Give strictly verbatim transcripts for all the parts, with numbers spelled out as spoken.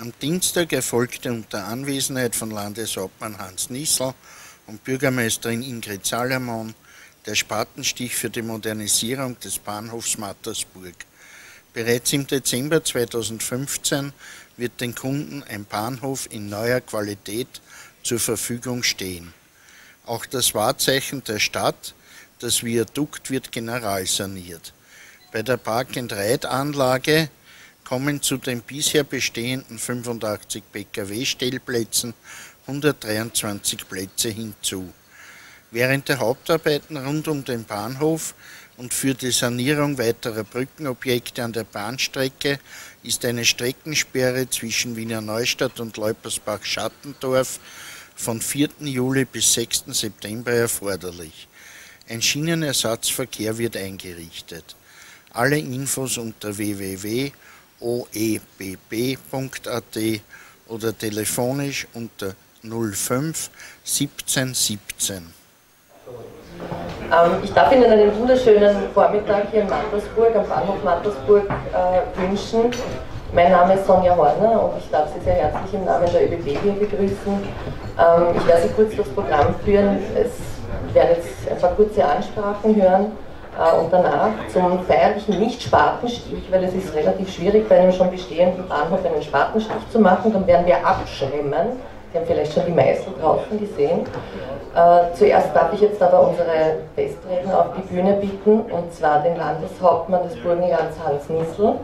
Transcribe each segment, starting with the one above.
Am Dienstag erfolgte unter Anwesenheit von Landeshauptmann Hans Nissl und Bürgermeisterin Ingrid Salomon der Spatenstich für die Modernisierung des Bahnhofs Mattersburg. Bereits im Dezember zweitausendfünfzehn wird den Kunden ein Bahnhof in neuer Qualität zur Verfügung stehen. Auch das Wahrzeichen der Stadt, das Viadukt, wird generalsaniert. Bei der Park-and-Ride-Anlage kommen zu den bisher bestehenden fünfundachtzig P K W-Stellplätzen hundertdreiundzwanzig Plätze hinzu. Während der Hauptarbeiten rund um den Bahnhof und für die Sanierung weiterer Brückenobjekte an der Bahnstrecke ist eine Streckensperre zwischen Wiener Neustadt und Leupersbach-Schattendorf von vierten Juli bis sechsten September erforderlich. Ein Schienenersatzverkehr wird eingerichtet. Alle Infos unter w w w punkt o e b b punkt a t oder telefonisch unter null fünf siebzehn siebzehn. Ähm, ich darf Ihnen einen wunderschönen Vormittag hier in Mattersburg, am Bahnhof Mattersburg äh, wünschen. Mein Name ist Sonja Horner und ich darf Sie sehr herzlich im Namen der ÖBB hier begrüßen. Ähm, ich werde Sie kurz durchs Programm führen. Es werden jetzt ein paar kurze Ansprachen hören. Und danach zum feierlichen Nicht-Spatenstich, weil es ist relativ schwierig, bei einem schon bestehenden Bahnhof einen Spatenstich zu machen, dann werden wir abschirmen. Sie haben vielleicht schon die Meißel draußen gesehen. Äh, zuerst darf ich jetzt aber unsere Festredner auf die Bühne bitten, und zwar den Landeshauptmann des Burgenlands Hans Nissl.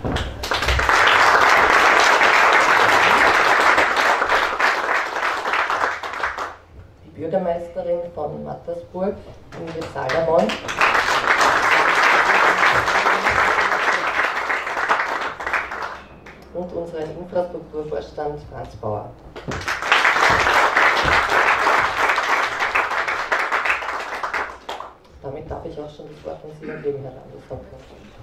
Die Bürgermeisterin von Mattersburg, Ingrid Salomon. Und unseren Infrastrukturvorstand Franz Bauer. Damit darf ich auch schon das Wort an Sie übergeben, Herr Landeshauptmann.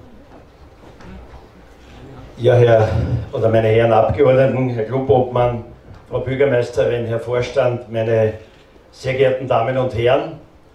Ja, Herr oder meine Herren Abgeordneten, Herr Klubobmann, Frau Bürgermeisterin, Herr Vorstand, meine sehr geehrten Damen und Herren.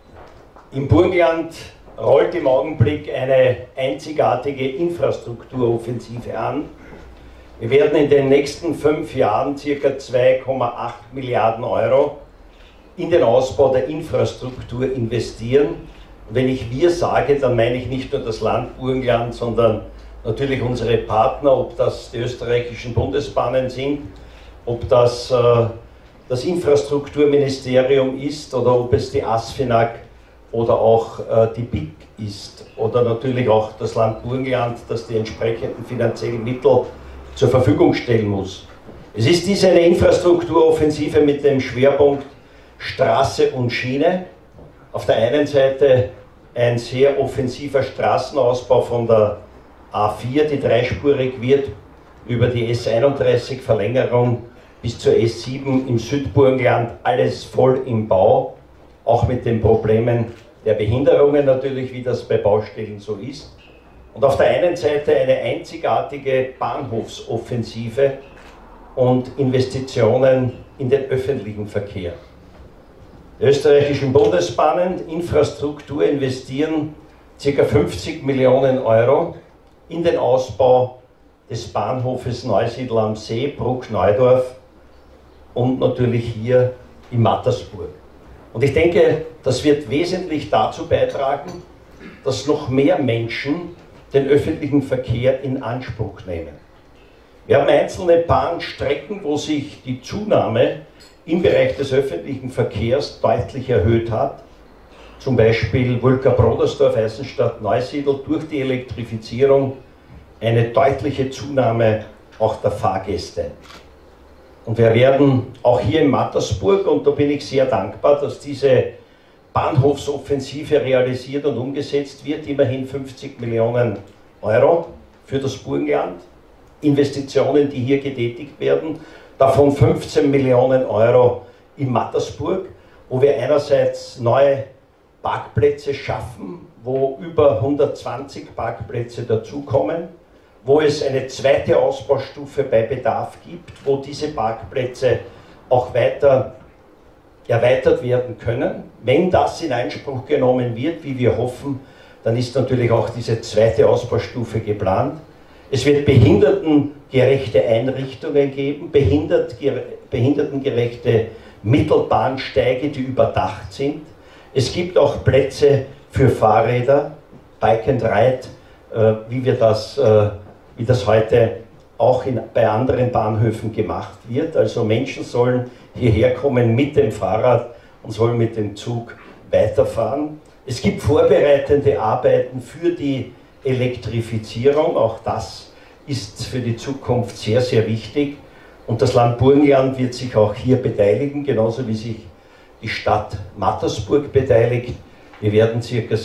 Im Burgenland rollt im Augenblick eine einzigartige Infrastrukturoffensive an. Wir werden in den nächsten fünf Jahren ca. zwei Komma acht Milliarden Euro in den Ausbau der Infrastruktur investieren. Und wenn ich wir sage, dann meine ich nicht nur das Land Burgenland, sondern natürlich unsere Partner, ob das die österreichischen Bundesbahnen sind, ob das äh, das Infrastrukturministerium ist oder ob es die ASFINAG oder auch äh, die B I C ist oder natürlich auch das Land Burgenland, das die entsprechenden finanziellen Mittel zur Verfügung stellen muss. Es ist diese eine Infrastrukturoffensive mit dem Schwerpunkt Straße und Schiene. Auf der einen Seite ein sehr offensiver Straßenausbau von der A vier, die dreispurig wird, über die S einunddreißig Verlängerung bis zur S sieben im Südburgenland, alles voll im Bau, auch mit den Problemen der Behinderungen natürlich, wie das bei Baustellen so ist. Und auf der einen Seite eine einzigartige Bahnhofsoffensive und Investitionen in den öffentlichen Verkehr. Die österreichischen Bundesbahnen Infrastruktur investieren ca. fünfzig Millionen Euro in den Ausbau des Bahnhofes Neusiedl am See, Bruck-Neudorf und natürlich hier in Mattersburg. Und ich denke, das wird wesentlich dazu beitragen, dass noch mehr Menschen den öffentlichen Verkehr in Anspruch nehmen. Wir haben einzelne Bahnstrecken, wo sich die Zunahme im Bereich des öffentlichen Verkehrs deutlich erhöht hat. Zum Beispiel Wulka-Brodersdorf, Eisenstadt-Neusiedl, durch die Elektrifizierung eine deutliche Zunahme auch der Fahrgäste. Und wir werden auch hier in Mattersburg, und da bin ich sehr dankbar, dass diese Bahnhofsoffensive realisiert und umgesetzt wird, immerhin fünfzig Millionen Euro für das Burgenland, Investitionen, die hier getätigt werden, davon fünfzehn Millionen Euro in Mattersburg, wo wir einerseits neue Parkplätze schaffen, wo über hundertzwanzig Parkplätze dazukommen, wo es eine zweite Ausbaustufe bei Bedarf gibt, wo diese Parkplätze auch weiter erweitert werden können. Wenn das in Anspruch genommen wird, wie wir hoffen, dann ist natürlich auch diese zweite Ausbaustufe geplant. Es wird behindertengerechte Einrichtungen geben, behindert, behindertengerechte Mittelbahnsteige, die überdacht sind. Es gibt auch Plätze für Fahrräder, Bike and Ride, äh, wie, wir das, äh, wie das heute auch in, bei anderen Bahnhöfen gemacht wird. Also Menschen sollen hierher kommen mit dem Fahrrad und sollen mit dem Zug weiterfahren. Es gibt vorbereitende Arbeiten für die Elektrifizierung, auch das ist für die Zukunft sehr, sehr wichtig. Und das Land Burgenland wird sich auch hier beteiligen, genauso wie sich die Stadt Mattersburg beteiligt. Wir werden ca.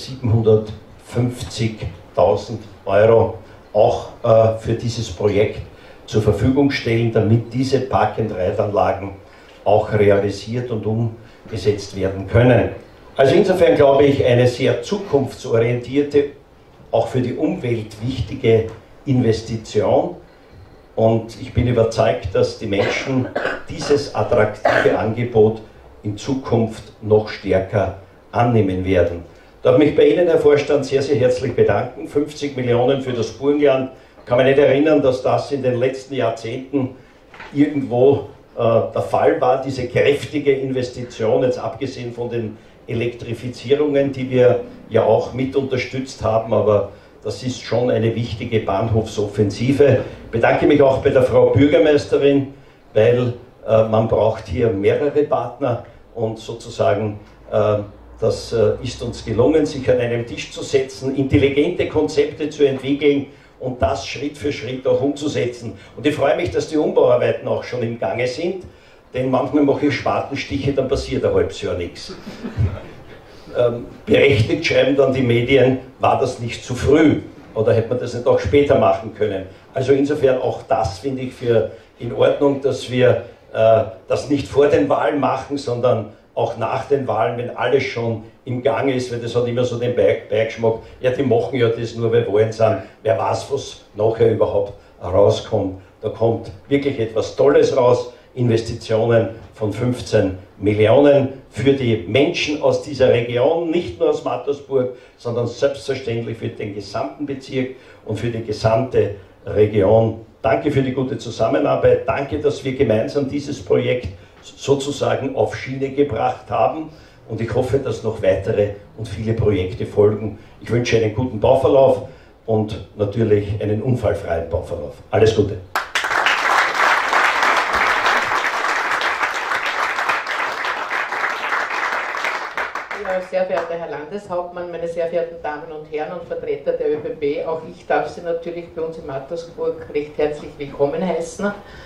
siebenhundertfünfzigtausend Euro auch äh, für dieses Projekt zur Verfügung stellen, damit diese Park-and-Ride-Anlagen auch realisiert und umgesetzt werden können. Also insofern glaube ich, eine sehr zukunftsorientierte, auch für die Umwelt wichtige Investition. Und ich bin überzeugt, dass die Menschen dieses attraktive Angebot in Zukunft noch stärker annehmen werden. Ich darf mich bei Ihnen, Herr Vorstand, sehr, sehr herzlich bedanken. fünfzig Millionen für das Burgenland. Ich kann mich nicht erinnern, dass das in den letzten Jahrzehnten irgendwo äh, der Fall war, diese kräftige Investition, jetzt abgesehen von den Elektrifizierungen, die wir ja auch mit unterstützt haben, aber das ist schon eine wichtige Bahnhofsoffensive. Ich bedanke mich auch bei der Frau Bürgermeisterin, weil äh, man braucht hier mehrere Partner und sozusagen äh, das äh, ist uns gelungen, sich an einem Tisch zu setzen, intelligente Konzepte zu entwickeln und das Schritt für Schritt auch umzusetzen. Und ich freue mich, dass die Umbauarbeiten auch schon im Gange sind, denn manchmal mache ich Spatenstiche, dann passiert ein halbes Jahr nichts. Ähm, berechtigt schreiben dann die Medien, war das nicht zu früh oder hätte man das nicht auch später machen können. Also insofern auch das finde ich für in Ordnung, dass wir äh, das nicht vor den Wahlen machen, sondern auch nach den Wahlen, wenn alles schon im Gange ist, weil das hat immer so den Beigeschmack, ja die machen ja das nur, weil Wahlen sind, wer weiß, was nachher überhaupt rauskommt. Da kommt wirklich etwas Tolles raus, Investitionen von fünfzehn Millionen für die Menschen aus dieser Region, nicht nur aus Mattersburg, sondern selbstverständlich für den gesamten Bezirk und für die gesamte Region. Danke für die gute Zusammenarbeit, danke, dass wir gemeinsam dieses Projekt sozusagen auf Schiene gebracht haben und ich hoffe, dass noch weitere und viele Projekte folgen. Ich wünsche einen guten Bauverlauf und natürlich einen unfallfreien Bauverlauf. Alles Gute! Sehr verehrter Herr Landeshauptmann, meine sehr verehrten Damen und Herren und Vertreter der ÖBB, auch ich darf Sie natürlich bei uns in Mattersburg recht herzlich willkommen heißen.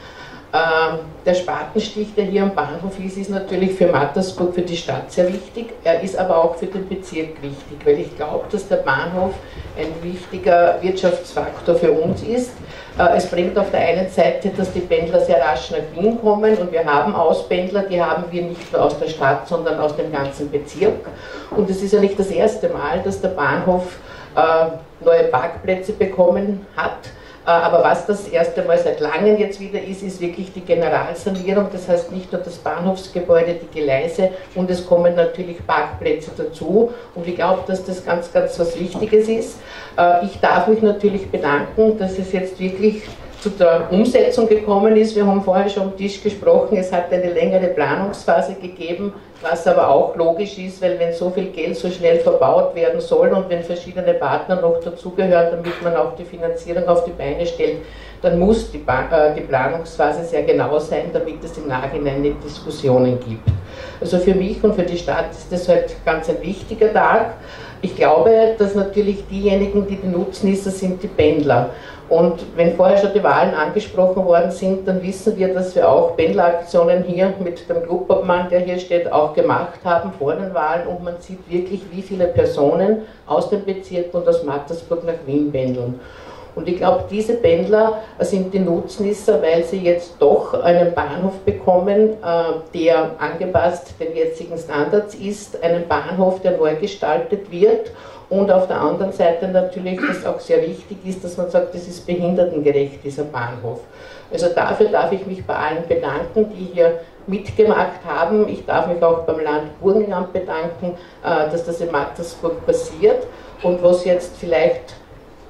Ähm, der Spatenstich, der hier am Bahnhof ist, ist natürlich für Mattersburg, für die Stadt sehr wichtig. Er ist aber auch für den Bezirk wichtig, weil ich glaube, dass der Bahnhof ein wichtiger Wirtschaftsfaktor für uns ist. Äh, es bringt auf der einen Seite, dass die Pendler sehr rasch nach Wien kommen und wir haben Auspendler, die haben wir nicht nur aus der Stadt, sondern aus dem ganzen Bezirk. Und es ist ja nicht das erste Mal, dass der Bahnhof äh, neue Parkplätze bekommen hat. Aber was das erste Mal seit langem jetzt wieder ist, ist wirklich die Generalsanierung. Das heißt nicht nur das Bahnhofsgebäude, die Gleise und es kommen natürlich Parkplätze dazu. Und ich glaube, dass das ganz, ganz was Wichtiges ist. Ich darf mich natürlich bedanken, dass es jetzt wirklich zu der Umsetzung gekommen ist. Wir haben vorher schon am Tisch gesprochen, es hat eine längere Planungsphase gegeben, was aber auch logisch ist, weil wenn so viel Geld so schnell verbaut werden soll und wenn verschiedene Partner noch dazugehören, damit man auch die Finanzierung auf die Beine stellt, dann muss die, äh, die Planungsphase sehr genau sein, damit es im Nachhinein nicht Diskussionen gibt. Also für mich und für die Stadt ist das halt ganz ein wichtiger Tag. Ich glaube, dass natürlich diejenigen, die die Nutznießer sind, die Pendler. Und wenn vorher schon die Wahlen angesprochen worden sind, dann wissen wir, dass wir auch Pendleraktionen hier mit dem Clubobmann, der hier steht, auch gemacht haben vor den Wahlen und man sieht wirklich, wie viele Personen aus dem Bezirk und aus Mattersburg nach Wien pendeln. Und ich glaube, diese Pendler sind die Nutznießer, weil sie jetzt doch einen Bahnhof bekommen, der angepasst den jetzigen Standards ist, einen Bahnhof, der neu gestaltet wird. Und auf der anderen Seite natürlich, was auch sehr wichtig ist, dass man sagt, das ist behindertengerecht, dieser Bahnhof. Also dafür darf ich mich bei allen bedanken, die hier mitgemacht haben. Ich darf mich auch beim Land Burgenland bedanken, dass das in Mattersburg passiert. Und was jetzt vielleicht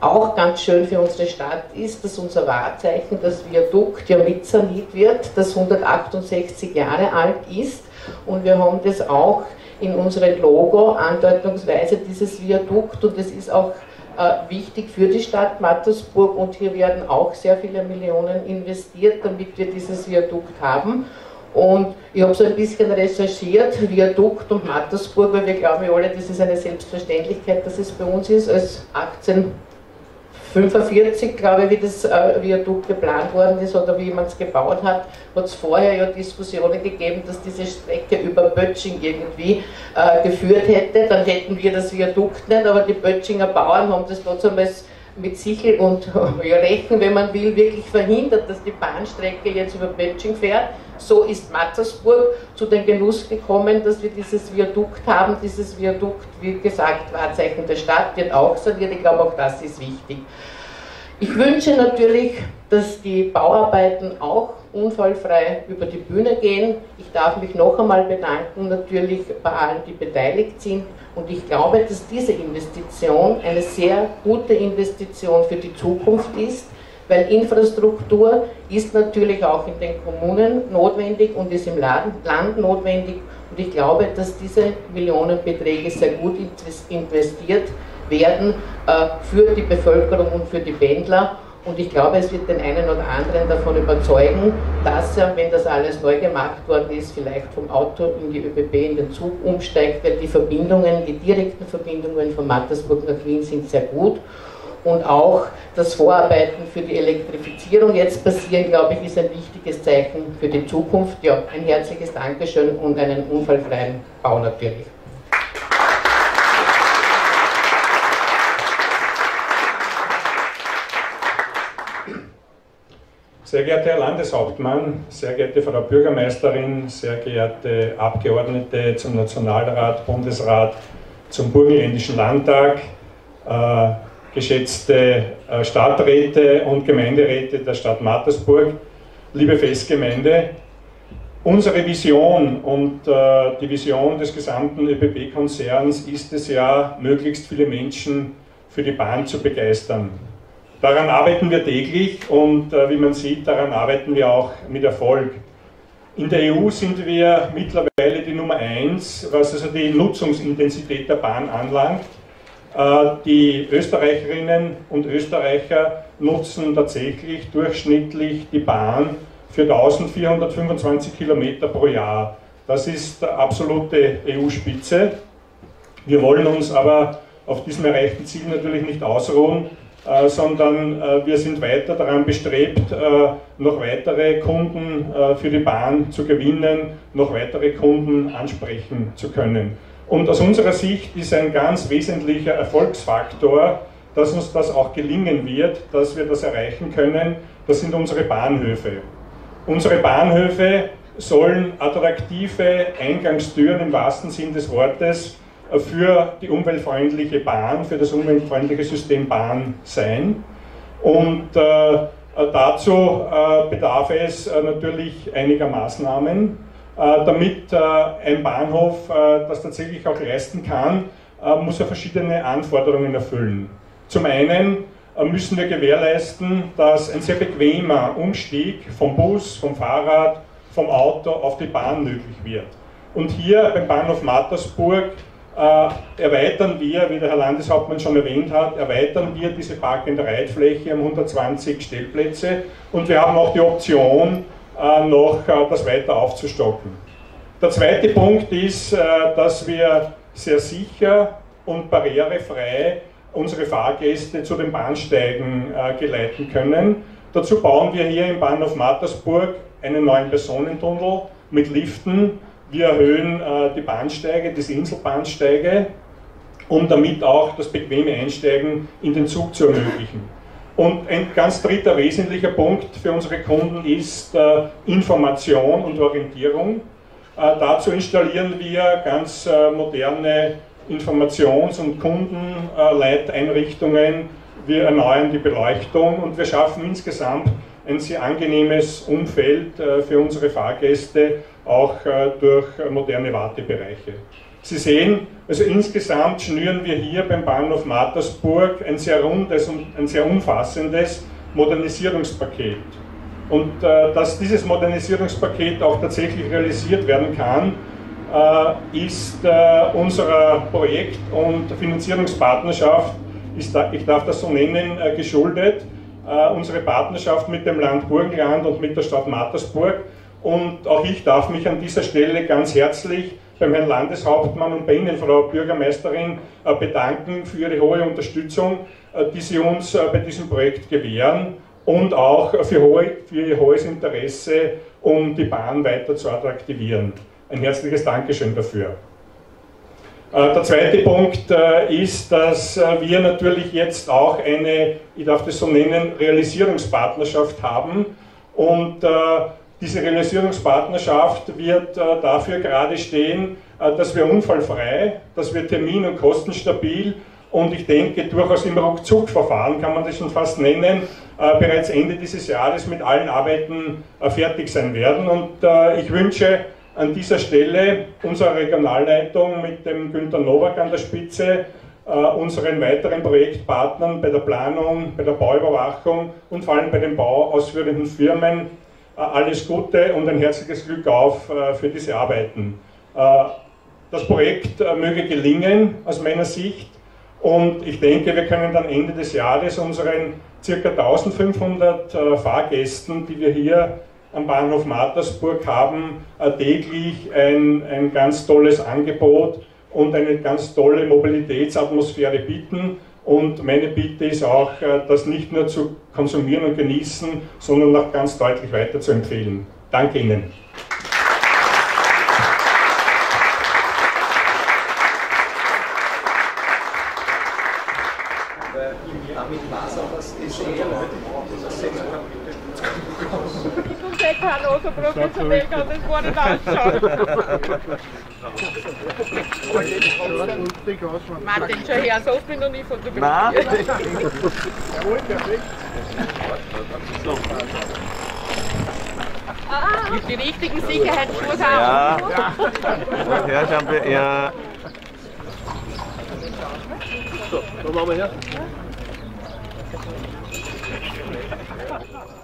auch ganz schön für unsere Stadt ist, dass unser Wahrzeichen, das Viadukt, ja mitsaniert wird, das hundertachtundsechzig Jahre alt ist. Und wir haben das auch in unserem Logo, andeutungsweise dieses Viadukt, und das ist auch äh, wichtig für die Stadt Mattersburg, und hier werden auch sehr viele Millionen investiert, damit wir dieses Viadukt haben. Und ich habe so ein bisschen recherchiert, Viadukt und Mattersburg, weil wir glauben ja alle, das ist eine Selbstverständlichkeit, dass es bei uns ist, als achtzehnhundertfünfundvierzig, glaube ich, wie das äh, Viadukt geplant worden ist oder wie man es gebaut hat, hat es vorher ja Diskussionen gegeben, dass diese Strecke über Böttching irgendwie äh, geführt hätte, dann hätten wir das Viadukt nicht, aber die Böttchinger Bauern haben das trotzdem mit Sichel und ja, Rechen, wenn man will, wirklich verhindert, dass die Bahnstrecke jetzt über Böttching fährt. So ist Mattersburg zu dem Genuss gekommen, dass wir dieses Viadukt haben. Dieses Viadukt, wie gesagt, Wahrzeichen der Stadt, wird auch saniert. Ich glaube, auch das ist wichtig. Ich wünsche natürlich, dass die Bauarbeiten auch unfallfrei über die Bühne gehen. Ich darf mich noch einmal bedanken, natürlich bei allen, die beteiligt sind. Und ich glaube, dass diese Investition eine sehr gute Investition für die Zukunft ist, weil Infrastruktur ist natürlich auch in den Kommunen notwendig und ist im Land notwendig. Und ich glaube, dass diese Millionenbeträge sehr gut investiert werden äh, für die Bevölkerung und für die Pendler. Und ich glaube, es wird den einen oder anderen davon überzeugen, dass er, wenn das alles neu gemacht worden ist, vielleicht vom Auto in die ÖBB, in den Zug umsteigt, weil die Verbindungen, die direkten Verbindungen von Mattersburg nach Wien sind sehr gut. Und auch das Vorarbeiten für die Elektrifizierung jetzt passieren, glaube ich, ist ein wichtiges Zeichen für die Zukunft. Ja, ein herzliches Dankeschön und einen unfallfreien Bau natürlich. Sehr geehrter Herr Landeshauptmann, sehr geehrte Frau Bürgermeisterin, sehr geehrte Abgeordnete zum Nationalrat, Bundesrat, zum Burgenländischen Landtag, äh, geschätzte äh, Stadträte und Gemeinderäte der Stadt Mattersburg, liebe Festgemeinde, unsere Vision und äh, die Vision des gesamten ÖBB-Konzerns ist es ja, möglichst viele Menschen für die Bahn zu begeistern. Daran arbeiten wir täglich und äh, wie man sieht, daran arbeiten wir auch mit Erfolg. In der E U sind wir mittlerweile die Nummer eins, was also die Nutzungsintensität der Bahn anlangt. Äh, die Österreicherinnen und Österreicher nutzen tatsächlich durchschnittlich die Bahn für eintausendvierhundertfünfundzwanzig Kilometer pro Jahr. Das ist die absolute E U-Spitze. Wir wollen uns aber auf diesem erreichten Ziel natürlich nicht ausruhen, Äh, sondern äh, wir sind weiter daran bestrebt, äh, noch weitere Kunden äh, für die Bahn zu gewinnen, noch weitere Kunden ansprechen zu können. Und aus unserer Sicht ist ein ganz wesentlicher Erfolgsfaktor, dass uns das auch gelingen wird, dass wir das erreichen können, das sind unsere Bahnhöfe. Unsere Bahnhöfe sollen attraktive Eingangstüren im wahrsten Sinn des Wortes für die umweltfreundliche Bahn, für das umweltfreundliche System Bahn sein. Und äh, dazu äh, bedarf es äh, natürlich einiger Maßnahmen, äh, damit äh, ein Bahnhof äh, das tatsächlich auch leisten kann, äh, muss er verschiedene Anforderungen erfüllen. Zum einen äh, müssen wir gewährleisten, dass ein sehr bequemer Umstieg vom Bus, vom Fahrrad, vom Auto auf die Bahn möglich wird. Und hier beim Bahnhof Mattersburg Äh, erweitern wir, wie der Herr Landeshauptmann schon erwähnt hat, erweitern wir diese Park- und Reitfläche um hundertzwanzig Stellplätze und wir haben auch die Option, äh, noch äh, das weiter aufzustocken. Der zweite Punkt ist, äh, dass wir sehr sicher und barrierefrei unsere Fahrgäste zu den Bahnsteigen äh, geleiten können. Dazu bauen wir hier im Bahnhof Mattersburg einen neuen Personentunnel mit Liften. Wir erhöhen äh, die Bahnsteige, diese Inselbahnsteige, um damit auch das bequeme Einsteigen in den Zug zu ermöglichen. Und ein ganz dritter wesentlicher Punkt für unsere Kunden ist äh, Information und Orientierung. Äh, dazu installieren wir ganz äh, moderne Informations- und Kundenleiteinrichtungen. Wir erneuern die Beleuchtung und wir schaffen insgesamt ein sehr angenehmes Umfeld äh, für unsere Fahrgäste, auch äh, durch moderne Wartebereiche. Sie sehen, also insgesamt schnüren wir hier beim Bahnhof Mattersburg ein sehr rundes und ein sehr umfassendes Modernisierungspaket. Und äh, dass dieses Modernisierungspaket auch tatsächlich realisiert werden kann, äh, ist äh, unserer Projekt- und Finanzierungspartnerschaft, ist da, ich darf das so nennen, äh, geschuldet. Äh, unsere Partnerschaft mit dem Land Burgenland und mit der Stadt Mattersburg. Und auch ich darf mich an dieser Stelle ganz herzlich beim Herrn Landeshauptmann und bei Ihnen, Frau Bürgermeisterin, äh, bedanken für Ihre hohe Unterstützung, äh, die Sie uns äh, bei diesem Projekt gewähren. Und auch für, hohe, für Ihr hohes Interesse, um die Bahn weiter zu attraktivieren. Ein herzliches Dankeschön dafür. Der zweite Punkt ist, dass wir natürlich jetzt auch eine, ich darf das so nennen, Realisierungspartnerschaft haben. Und diese Realisierungspartnerschaft wird dafür gerade stehen, dass wir unfallfrei, dass wir termin- und kostenstabil und ich denke, durchaus im Ruckzuck-Verfahren, kann man das schon fast nennen, äh, bereits Ende dieses Jahres mit allen Arbeiten äh, fertig sein werden. Und äh, ich wünsche an dieser Stelle unserer Regionalleitung mit dem Günter Nowak an der Spitze, äh, unseren weiteren Projektpartnern bei der Planung, bei der Bauüberwachung und vor allem bei den bauausführenden Firmen äh, alles Gute und ein herzliches Glück auf äh, für diese Arbeiten. Äh, das Projekt äh, möge gelingen aus meiner Sicht. Und ich denke, wir können dann Ende des Jahres unseren ca. eintausendfünfhundert äh, Fahrgästen, die wir hier am Bahnhof Mattersburg haben, äh, täglich ein, ein ganz tolles Angebot und eine ganz tolle Mobilitätsatmosphäre bieten. Und meine Bitte ist auch, äh, das nicht nur zu konsumieren und genießen, sondern auch ganz deutlich weiter zu empfehlen. Danke Ihnen. Ich kann auch so professionell, kann das gar nicht ausschauen. Martin, schau her, so oft bin ich noch nie fotografiert. Jawohl, perfekt. Ah, die richtigen Sicherheitsschuhe ja. Ja. Ja, schauen wir, ja. So, wo machen wir her?